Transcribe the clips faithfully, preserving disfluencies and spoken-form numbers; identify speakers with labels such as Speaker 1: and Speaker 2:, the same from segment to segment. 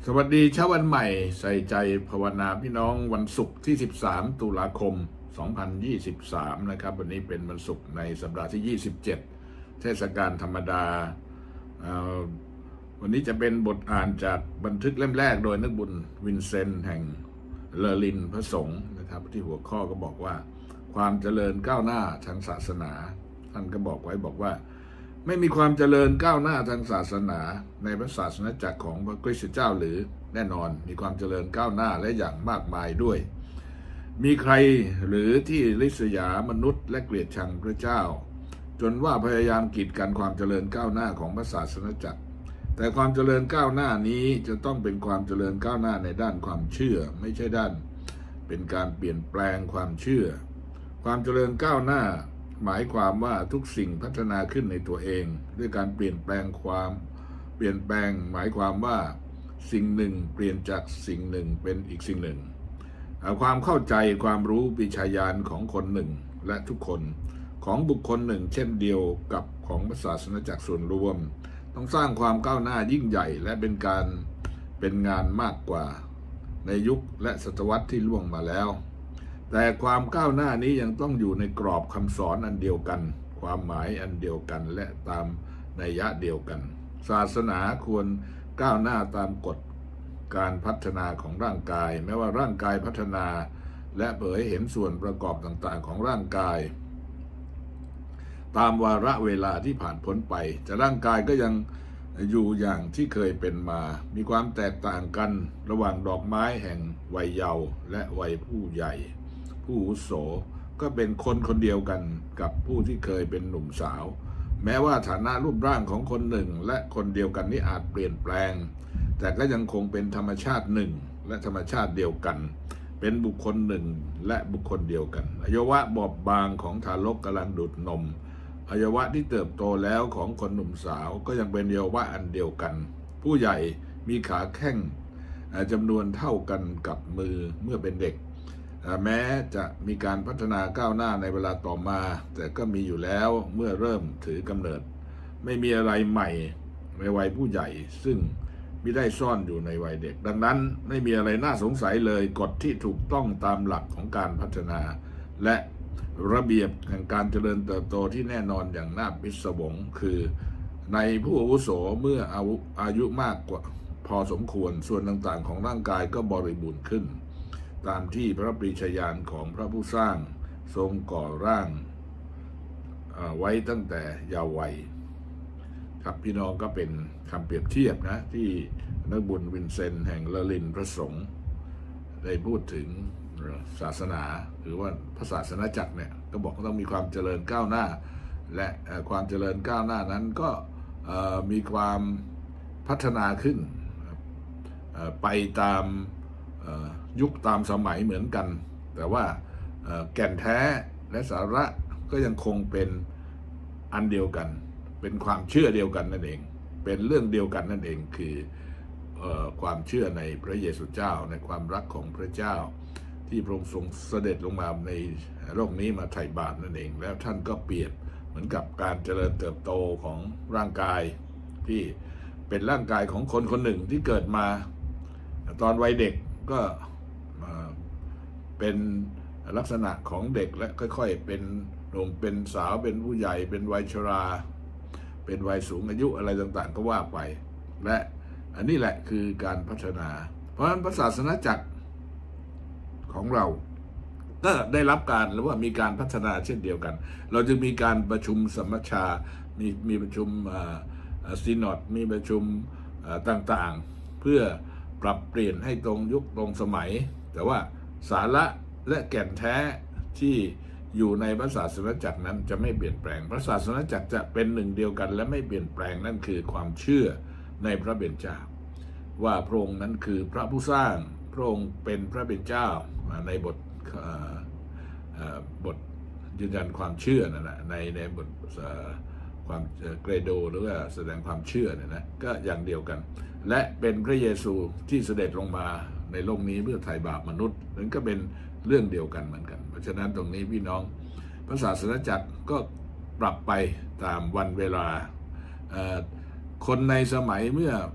Speaker 1: สวัสดีเช้าวันใหม่ใส่ใจภาวนาพี่น้องวันศุกร์ที่สิบสามตุลาคมสองพันยี่สิบสามนะครับวันนี้เป็นวันศุกร์ในสัปดาห์ที่ยี่สิบเจ็ดเทศกาลธรรมดาวันนี้จะเป็นบทอ่านจากบันทึกเล่มแรกโดยนักบุญวินเซนต์แห่งเลอรินพระสงฆ์นะครับที่หัวข้อก็บอกว่าความเจริญก้าวหน้าทางศาสนาท่านก็บอกไว้บอกว่าไม่มีความเจริญก้าวหน้าทางศาสนาในพระศาสนาจักรของพระคริสต์เจ้าหรือแน่นอนมีความเจริญก้าวหน้าและอย่างมากมายด้วยมีใครหรือที่ริษยามนุษย์และเกลียดชังพระเจ้าจนว่าพยายามกีดกันความเจริญก้าวหน้าของพระศาสนาจักรแต่ความเจริญก้าวหน้านี้จะต้องเป็นความเจริญก้าวหน้าในด้านความเชื่อไม่ใช่ด้านเป็นการเปลี่ยนแปลงความเชื่อความเจริญก้าวหน้าหมายความว่าทุกสิ่งพัฒนาขึ้นในตัวเองด้วยการเปลี่ยนแปลงความเปลี่ยนแปลงหมายความว่าสิ่งหนึ่งเปลี่ยนจากสิ่งหนึ่งเป็นอีกสิ่งหนึ่งความเข้าใจความรู้ปิชญาณของคนหนึ่งและทุกคนของบุคคลหนึ่งเช่นเดียวกับของศาสนาจักรส่วนรวมต้องสร้างความก้าวหน้ายิ่งใหญ่และเป็นการเป็นงานมากกว่าในยุคและศตวรรษที่ล่วงมาแล้วแต่ความก้าวหน้านี้ยังต้องอยู่ในกรอบคำสอนอันเดียวกันความหมายอันเดียวกันและตามนัยยะเดียวกันศาสนาควรก้าวหน้าตามกฎการพัฒนาของร่างกายแม้ว่าร่างกายพัฒนาและเผยเห็นส่วนประกอบต่างๆของร่างกายตามวาระเวลาที่ผ่านพ้นไปแต่ร่างกายก็ยังอยู่อย่างที่เคยเป็นมามีความแตกต่างกันระหว่างดอกไม้แห่งวัยเยาว์และวัยผู้ใหญ่ผู้อาวุโสก็เป็นคนคนเดียวกันกับผู้ที่เคยเป็นหนุ่มสาวแม้ว่าฐานะรูปร่างของคนหนึ่งและคนเดียวกันนี้อาจเปลี่ยนแปลงแต่ก็ยังคงเป็นธรรมชาติหนึ่งและธรรมชาติเดียวกันเป็นบุคคลหนึ่งและบุคคลเดียวกันอวัยวะบอบบางของทารกกำลังดูดนมอวัยวะที่เติบโตแล้วของคนหนุ่มสาวก็ยังเป็นอวัยวะอันเดียวกันผู้ใหญ่มีขาแข้งจำนวนเท่ากันกับมือเมื่อเป็นเด็กแม้จะมีการพัฒนาก้าวหน้าในเวลาต่อมาแต่ก็มีอยู่แล้วเมื่อเริ่มถือกำเนิดไม่มีอะไรใหม่ในวัยผู้ใหญ่ซึ่งไม่ได้ซ่อนอยู่ในวัยเด็กดังนั้นไม่มีอะไรน่าสงสัยเลยกฎที่ถูกต้องตามหลักของการพัฒนาและระเบียบแห่งการเจริญเติบโตที่แน่นอนอย่างน่าพิศวงคือในผู้อาวุโสเมื่ออายุมากกว่าพอสมควรส่วนต่างๆของร่างกายก็บริบูรณ์ขึ้นตามที่พระปรีชญาณของพระผู้สร้างทรงก่อร่างไว้ตั้งแต่เยาว์วัยครับพี่น้องก็เป็นคำเปรียบเทียบนะที่นักบุญวินเซนต์แห่งเลอรินพระสงฆ์ได้พูดถึงศาสนาหรือว่าพระศาสนาจักรเนี่ยก็บอกว่าต้องมีความเจริญก้าวหน้าและความเจริญก้าวหน้านั้นก็มีความพัฒนาขึ้นไปตามยุคตามสมัยเหมือนกันแต่ว่าแก่นแท้และสาระก็ยังคงเป็นอันเดียวกันเป็นความเชื่อเดียวกันนั่นเองเป็นเรื่องเดียวกันนั่นเองคือความเชื่อในพระเยซูเจ้าในความรักของพระเจ้าที่พระองค์ทรงเสด็จลงมาในโลกนี้มาไถ่บาปนั่นเองแล้วท่านก็เปรียบเหมือนกับการเจริญเติบโตของร่างกายที่เป็นร่างกายของคนคนหนึ่งที่เกิดมาตอนวัยเด็กก็เป็นลักษณะของเด็กและค่อยๆเป็นหนุ่มเป็นสาวเป็นผู้ใหญ่เป็นวัยชราเป็นวัยสูงอายุอะไรต่างๆก็ว่าไปและอันนี้แหละคือการพัฒนาเพราะฉะนั้นพระศาสนาจักรของเราก็ได้รับการหรือว่ามีการพัฒนาเช่นเดียวกันเราจะมีการประชุมสมัชชามีมีประชุมซีนอดมีประชุมต่างๆเพื่อปรับเปลี่ยนให้ตรงยุคตรงสมัยแต่ว่าสาระและแก่นแท้ที่อยู่ในพระศาสนาจักรนั้นจะไม่เปลี่ยนแปลงพระศาสนาจักรจะเป็นหนึ่งเดียวกันและไม่เปลี่ยนแปลงนั่นคือความเชื่อในพระเบญจาว่าพระองค์นั้นคือพระผู้สร้างพระองค์เป็นพระเบญเจ้าในบทบทยืนยันความเชื่อนั่นแหละในในบทความเกรโดหรือว่าแสดงความเชื่อเนี่ยนะก็อย่างเดียวกันและเป็นพระเยซูที่เสด็จลงมาในโลกนี้เพื่อไถ่บาปมนุษย์นั้นก็เป็นเรื่องเดียวกันเหมือนกันเพราะฉะนั้นตรงนี้พี่น้องพระศาสนาจักรก็ปรับไปตามวันเวลาคนในสมัยเมื่อ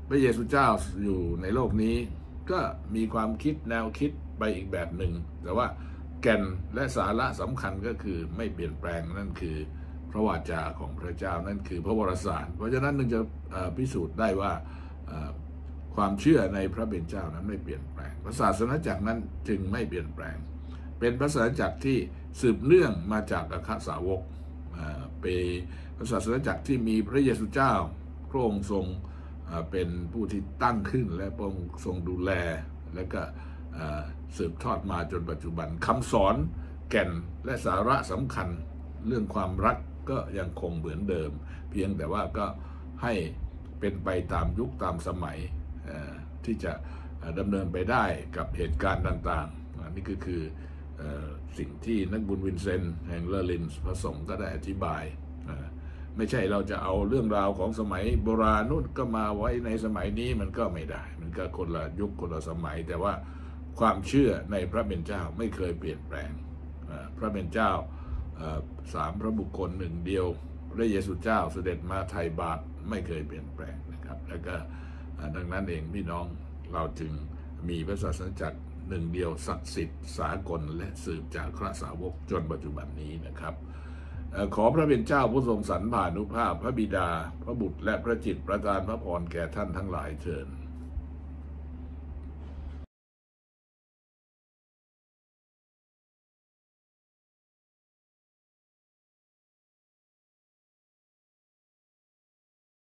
Speaker 1: พระเยซูเจ้าอยู่ในโลกนี้ก็มีความคิดแนวคิดไปอีกแบบหนึ่งแต่ว่าแก่นและสาระสำคัญก็คือไม่เปลี่ยนแปลงนั่นคือพระวาจาของพระเจ้านั่นคือพระวรสาร เพราะฉะนั้นนึงจะพิสูจน์ได้ว่าความเชื่อในพระเป็นเจ้านั้นไม่เปลี่ยนแปลงพระศาสนาจักรนั้นจึงไม่เปลี่ยนแปลงเป็นพระศาสนาจักรที่สืบเนื่องมาจากอัครสาวกเป็นพระศาสนาจักรที่มีพระเยซูเจ้าพระองค์ทรงเป็นผู้ที่ตั้งขึ้นและพระองค์ทรงดูแลและก็สืบทอดมาจนปัจจุบันคำสอนแก่นและสาระสำคัญเรื่องความรักก็ยังคงเหมือนเดิมเพียงแต่ว่าก็ให้เป็นไปตามยุคตามสมัยที่จะดำเนินไปได้กับเหตุการณ์ต่างๆนี่ก็คือสิ่งที่นักบุญวินเซนต์แห่งเลอรินส์พระสงฆ์ก็ได้อธิบายไม่ใช่เราจะเอาเรื่องราวของสมัยโบราณนู่นก็มาไว้ในสมัยนี้มันก็ไม่ได้มันก็คนละยุคคนละสมัยแต่ว่าความเชื่อในพระเป็นเจ้าไม่เคยเปลี่ยนแปลงพระเป็นเจ้าสามพระบุคคลหนึ่งเดียวพระเยซูเจ้าเสด็จมาไถ่บาปไม่เคยเปลี่ยนแปลงนะครับแล้วก็ดังนั้นเองพี่น้องเราจึงมีพระศาสนาจักรหนึ่งเดียวศักดิ์สิทธิ์สากลและสืบจากพระสาวกจนปัจจุบันนี้นะครับขอพระเป็นเจ้าผู้ทรงสรรพานุภาพพระบิดาพระบุตรและพระจิตประทานพระพรแก่ท่านทั้งหลายเถิด